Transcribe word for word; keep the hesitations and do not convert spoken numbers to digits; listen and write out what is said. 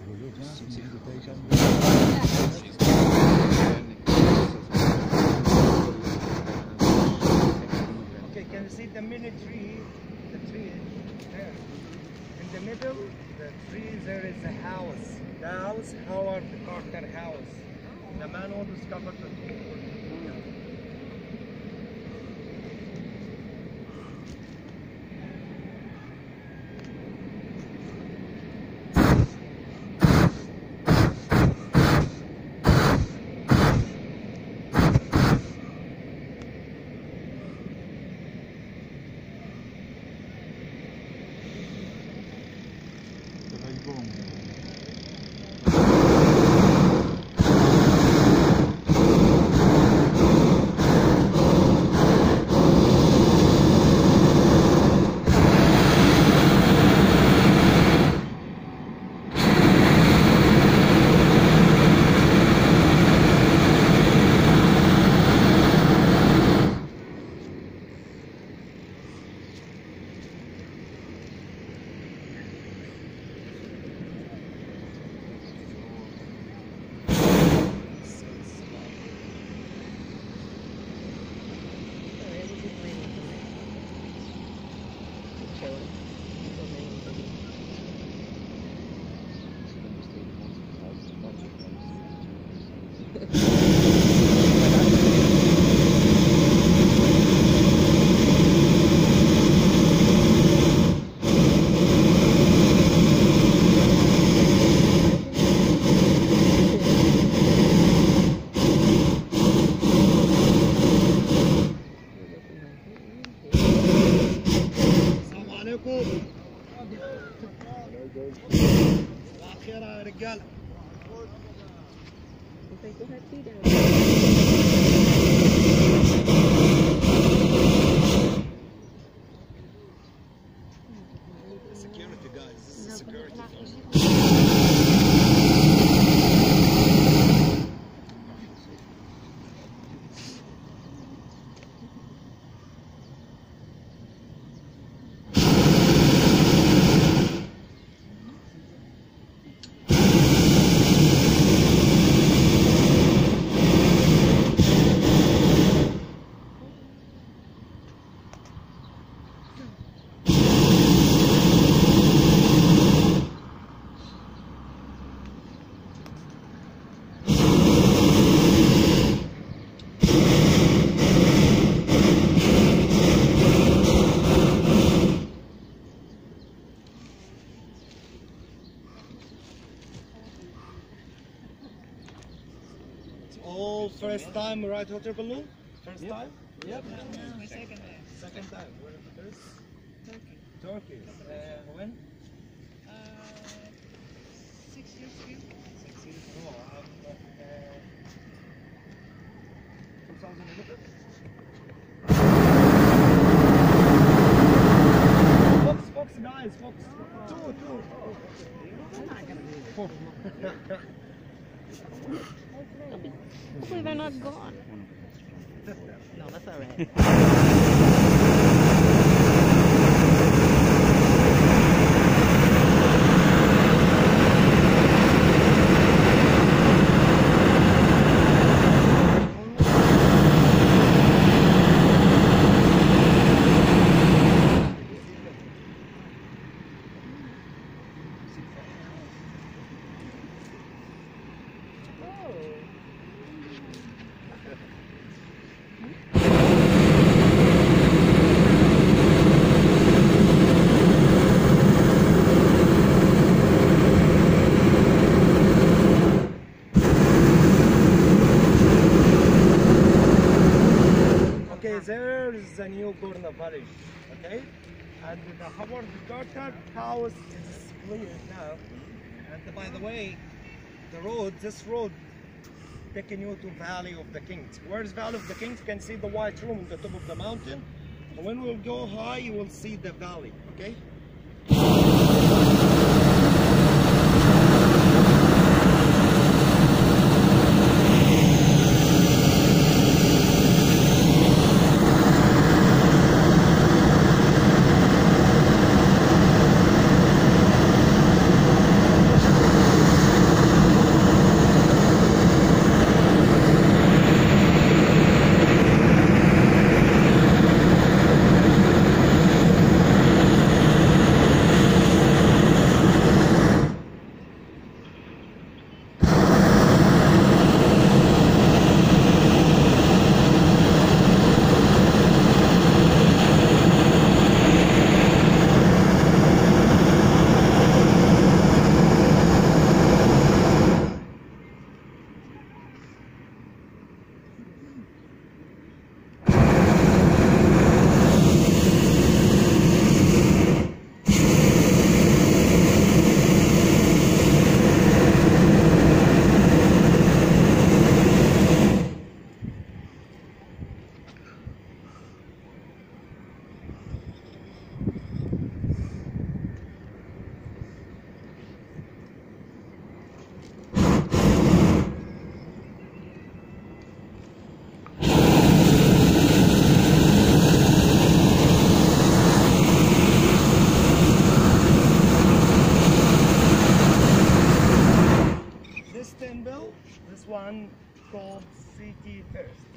Okay, can you see the mini tree? The tree there. In the middle, the tree, there is a house. The house, Howard Carter House. The man who discovered the gold. Security guys, this is security. All first time, right, water balloon? First yep. time? Yep. No, no, second time. Second time. Where first? Turkey. Turkey. Uh, when? Uh, six years ago. Six years ago. Um, uh, twenty eleven? Fox, Fox, guys, Fox. Two, two. I'm not gonna do Four. Hopefully they're not gone. No, that's all right. There is the new Gorna Valley, okay? And the Howard Carter house is clear now. And by the way, the road, this road, taking you to Valley of the Kings. Where's Valley of the Kings? You can see the white room on the top of the mountain. And when we'll go high, you will see the valley, okay? one called City First.